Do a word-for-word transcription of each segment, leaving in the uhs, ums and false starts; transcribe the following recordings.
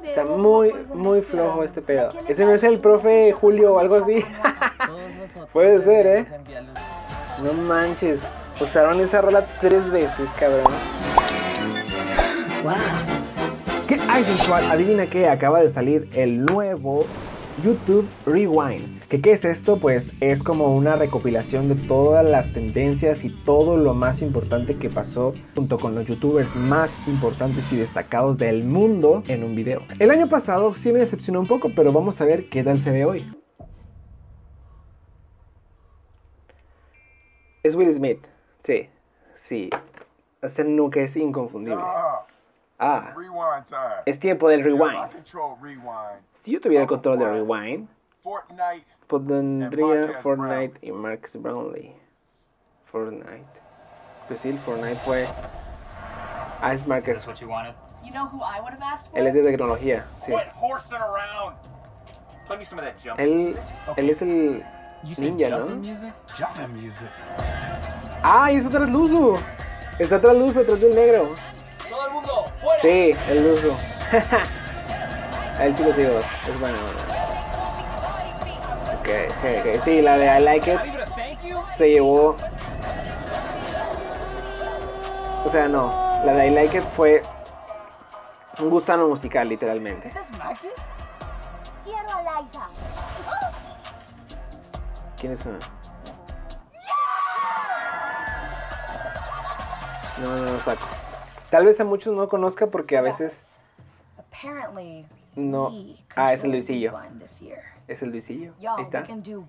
Está muy, muy flojo este pedo. Ese no es el profe Julio o algo así. Puede ser, ¿eh? No manches. Usaron esa rola tres veces, cabrón. Wow. ¿Qué hay, sensual? Adivina qué, acaba de salir el nuevo YouTube Rewind. ¿Qué, ¿Qué es esto? Pues es como una recopilación de todas las tendencias y todo lo más importante que pasó junto con los youtubers más importantes y destacados del mundo en un video. El año pasado sí me decepcionó un poco, pero vamos a ver qué tal se ve hoy. Es Will Smith. Sí, sí. Ese nunca es inconfundible. Ah, es tiempo del rewind. Si yo tuviera el control del rewind, pondría Fortnite y Marcus Brownlee. Fortnite. Pues sí, el Fortnite fue... Ah, es Marcus. Él es de tecnología, sí. Él, él es el ninja, ¿no? ¡Ah, y está atrás Luzu! Está atrás Luzu, atrás del negro. ¡Todo el mundo, fuera! Sí, el Luzu. A él sí lo digo, es bueno. Ok, ok, ok. Sí, la de I Like It se llevó... O sea, no. La de I Like It fue un gusano musical, literalmente. ¿Ese es Marcus? Quiero a Liza. ¿Quiénes son? No, no lo saco. Tal vez a muchos no conozca porque a veces no. Ah, es el Luisillo. Es el Luisillo. Ahí está.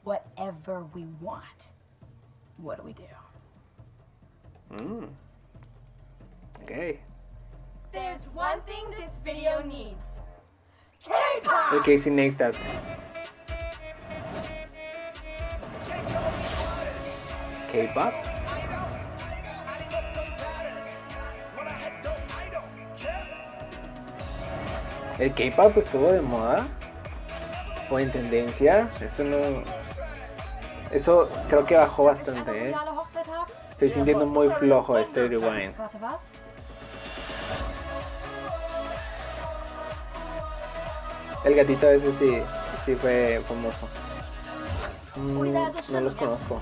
Mm. Ok. There's one thing this video needs. El Casey Neistat. K-pop. El K-pop estuvo de moda o en tendencia. Eso no. Eso creo que bajó bastante, ¿eh? Estoy sintiendo muy flojo este rewind. El gatito ese sí, sí fue famoso. Mm, no los conozco.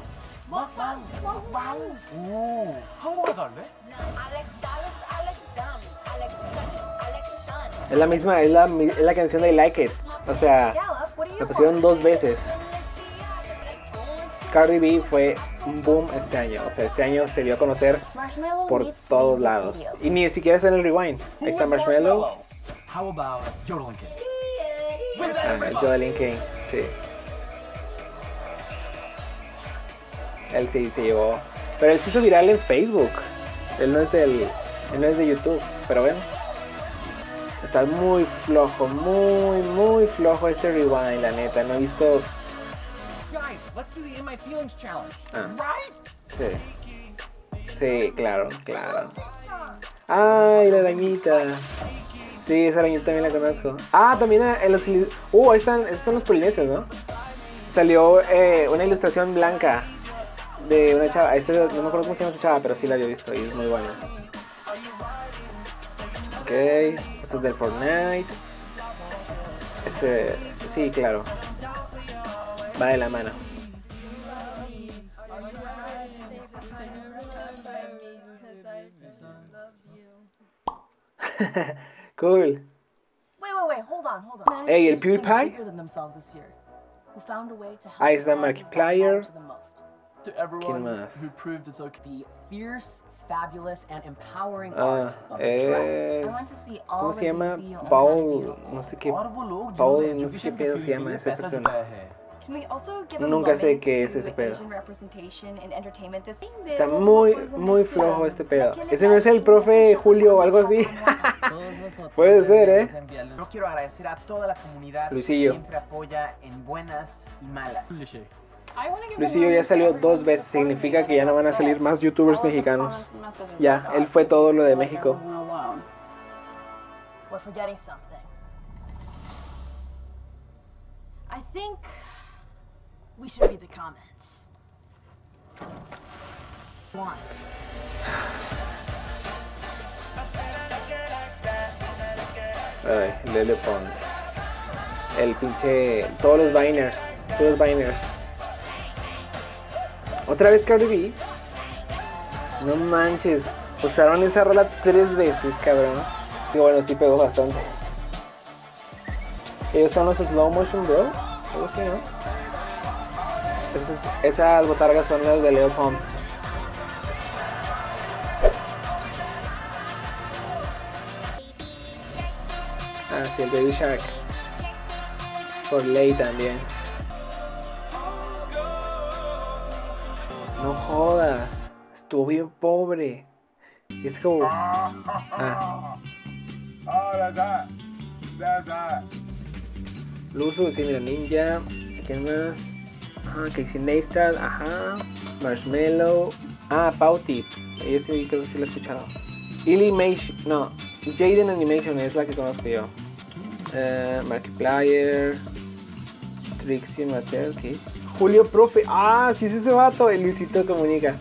Es la misma, es la, es la canción de I Like It. O sea, la pusieron dos veces. Cardi B fue un boom este año. O sea, este año se dio a conocer por todos lados. Y ni siquiera está en el rewind. Ahí está Marshmello. Ah, el Joelin King, sí. Él sí se llevó. Pero él se hizo viral en Facebook. Él no es del. Él no es de YouTube. Pero bueno. Está muy flojo, muy, muy flojo este rewind, la neta. No he visto. Ah. Sí. Sí, claro, claro. Ay, la arañita. Sí, esa arañita también la conozco. Ah, también en los... Uh, ahí están, estos son los polineses, ¿no? Salió eh, una ilustración blanca de una chava. Este, no me acuerdo cómo se llama esa chava, pero sí la había visto y es muy buena. Ok, esto es del Fortnite. Este, sí, claro. Va de la mano. Cool. Wait, wait, wait, hold on, hold on. Hey, el PewDiePie. Ahí está Markiplier. To everyone más? who proved to so the fierce, fabulous, and empowering Ah, art of the track. es... I want to see all ¿Cómo the se llama? beauty on Paul, beautiful. no sé qué. और वो लोग Paul, जिन्होंने no sé qué education pedo के se field llama के लिए esa पैसा persona. जुटाया है. Can we also give a Nunca sé moment qué es to ese pedo. Asian representation in entertainment this Está muy, muy flojo este pedo. Ese no es el profe Julio o algo así. Puede ser, ¿eh? Yo quiero agradecer a toda la comunidad Luisillo. que siempre apoya en buenas y malas. Luisillo ya salió dos veces. Significa que ya no van a salir más youtubers mexicanos. Ya, él fue todo lo de México. We're forgetting something. I think we should read the comments. Once. Ay, Lele Pons. El pinche... Todos los Viners. Todos los Viners. Otra vez Cardi B. No manches. Usaron esa rola tres veces, cabrón. Y bueno, sí pegó bastante. Ellos son los Slow Motion Bro. Algo así, ¿no? Esas, esas botargas son las de Lil Pump. Ah, sí, el Baby Shark. Por ley también. No jodas. Estuvo bien pobre. Y es como... Ah. Oh, that's that. That's that. Luzu, sí, mira, Ninja. ¿Quién más? Ajá, Casey Neistat, ajá. Marshmello. Ah, Pauti. Ella sí, creo que sí la he escuchado. Illymation, no. Jaden Animation es la que conozco yo. Uh, Markiplier. Trixie Mattel, ok. Julio Profe. Ah, sí es ese vato. El Luisito Comunica.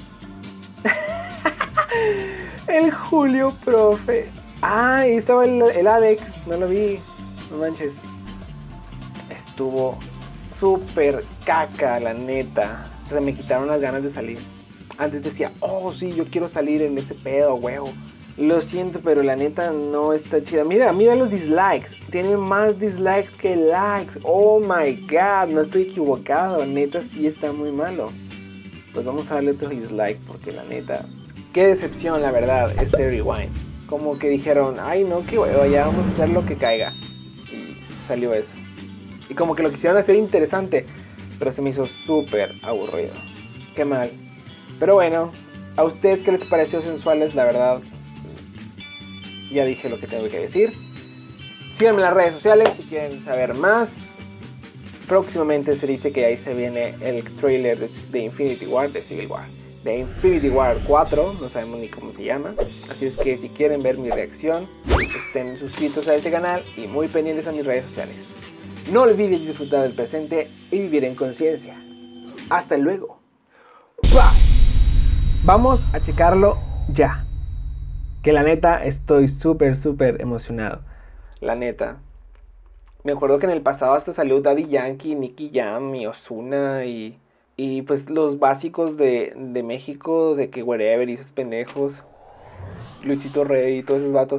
El Julio Profe. Ah, ahí estaba el, el Alex. No lo vi. No manches. Estuvo súper caca, la neta. O sea, me quitaron las ganas de salir. Antes decía, oh sí, yo quiero salir en ese pedo, huevo. Lo siento, pero la neta no está chida. Mira, mira los dislikes. Tiene más dislikes que likes. Oh my god, no estoy equivocado. Neta sí está muy malo. Pues vamos a darle otro dislike porque la neta... Qué decepción, la verdad, este Rewind. Como que dijeron, ay no, qué huevo, ya vamos a hacer lo que caiga. Y salió eso. Y como que lo quisieron hacer interesante, pero se me hizo súper aburrido. Qué mal. Pero bueno, ¿a ustedes qué les pareció Sensuales? La verdad, ya dije lo que tengo que decir. Síganme en las redes sociales si quieren saber más. Próximamente se dice que ahí se viene el trailer de, de Infinity War, de Civil War. De Infinity War cuatro, no sabemos ni cómo se llama. Así es que si quieren ver mi reacción, estén suscritos a este canal y muy pendientes a mis redes sociales. No olviden disfrutar del presente y vivir en conciencia. Hasta luego. Bye. Vamos a checarlo ya. Que la neta estoy súper súper emocionado. La neta. Me acuerdo que en el pasado hasta salió Daddy Yankee, Nicky Jam y Ozuna y... Y pues los básicos de, de México, de que wherever y esos pendejos, Luisito Rey y todos esos vatos.